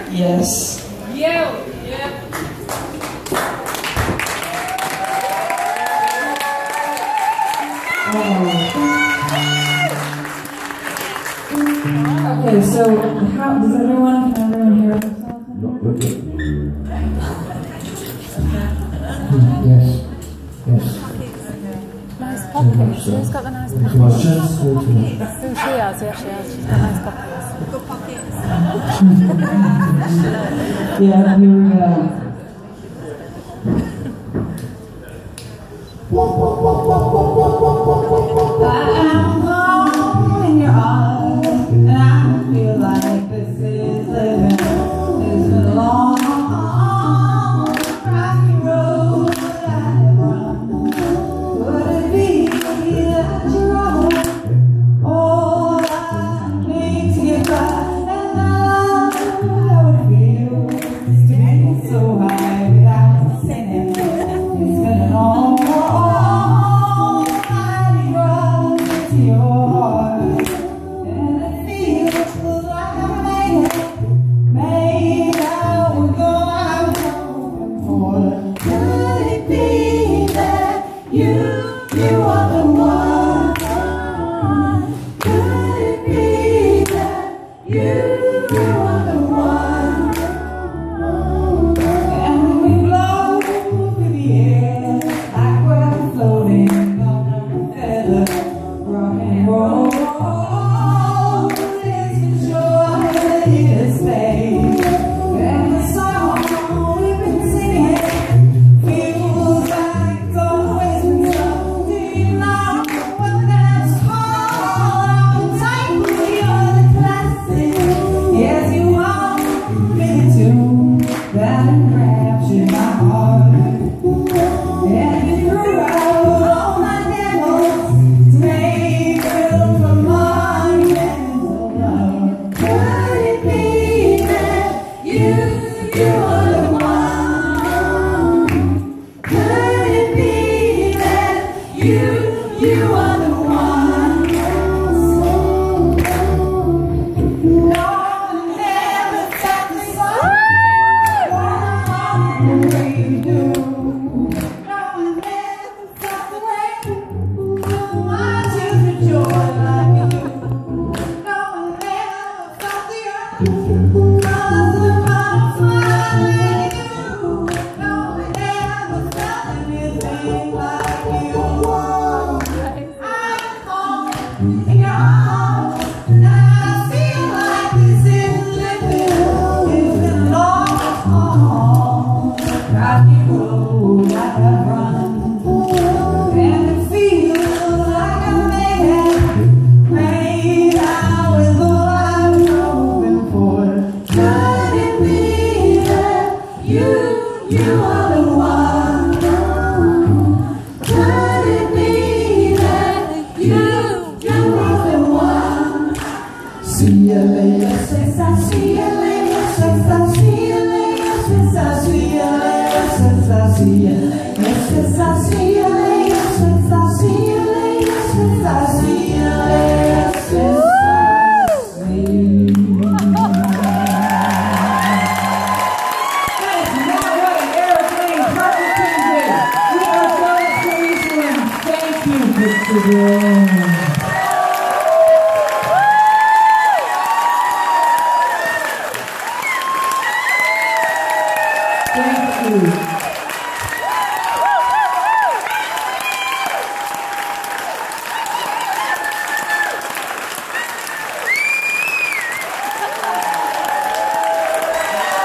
Yes. Yeah. Okay, so how does everyone hear us? Yes. Nice pockets. Who's got the nice pockets? Who she has? Yeah, she has. She's got nice pockets. Good pockets. Yeah, here we go. I'm home in your arms, and I feel like this is living. It's been a long, rocky road I've run. Would it be that you're all I need to get by? And how it feels to be so high without sinning. It's been a long,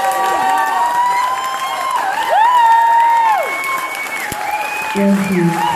Thank you.